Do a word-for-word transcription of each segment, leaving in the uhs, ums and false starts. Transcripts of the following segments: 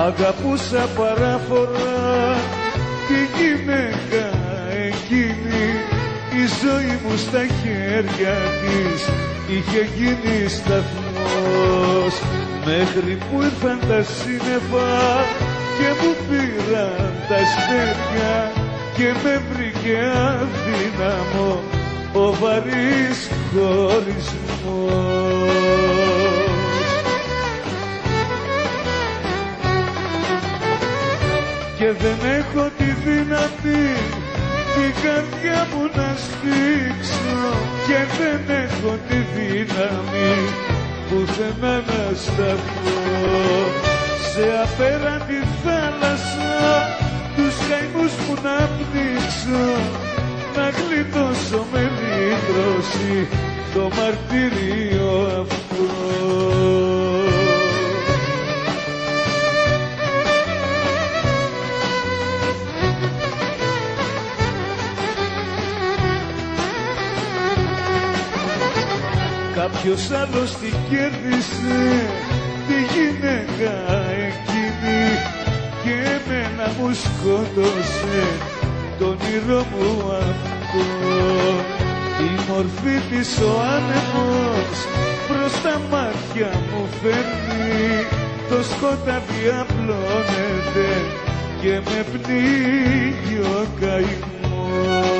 Αγαπούσα παράφορα τη γυναίκα εκείνη, η ζωή μου στα χέρια της είχε γίνει σταθμός, μέχρι που ήρθαν τα σύννεφα και μου πήραν τα αστέρια και με βρήκε αδύναμο ο βαρύς χωρισμός. Και δεν έχω τη δύναμη την καρδιά μου να σφίξω, και δεν έχω τη δύναμη πουθενά να σταθώ. Σε απέραντη θάλασσα τους καημούς μου να πνίξω, να γλιτώσω με λύτρωση το μαρτύριο αυτό. Κάποιος άλλος την κέρδισε τη γυναίκα εκείνη και εμένα μου σκότωσε το όνειρό μου αυτό. Η μορφή της ο άνεμος προς τα μάτια μου φέρνει, το σκοτάδι απλώνεται και με πνίγει ο καημός.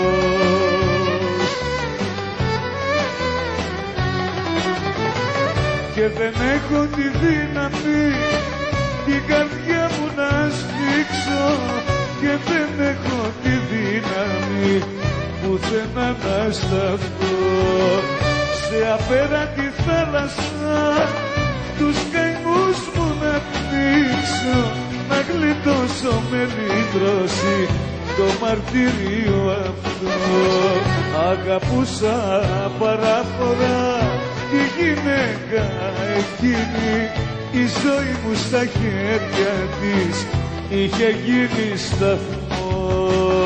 Και δεν έχω τη δύναμη την καρδιά μου να σφίξω, και δεν έχω τη δύναμη πουθενά να σταθώ. Σε απέραντη θάλασσα τους καημούς μου να πνίξω, να γλιτώσω με λύτρωση το μαρτύριο αυτό. Αγαπούσα παράφορα τη γυναίκα εκείνη, η ζωή μου στα χέρια της είχε γίνει σταθμός.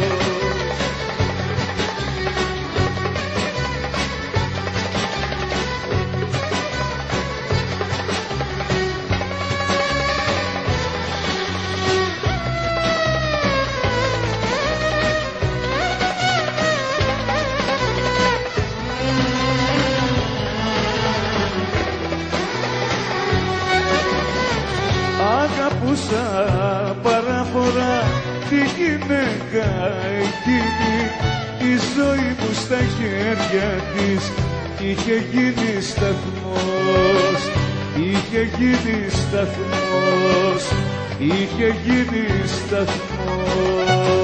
Αγαπούσα παράφορα τη γυναίκα εκείνη, η ζωή μου στα χέρια της είχε γίνει σταθμός, είχε γίνει σταθμός, είχε γίνει σταθμός.